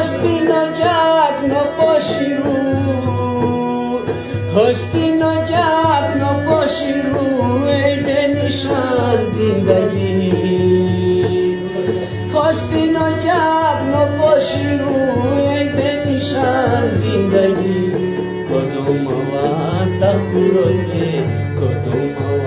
هستین و جگ نپاشی رو هستین و جگ نپاشی رو عید نشان زندگی هستین و جگ نپاشی رو عید نشان زندگی کدوم وقت خورده کدوم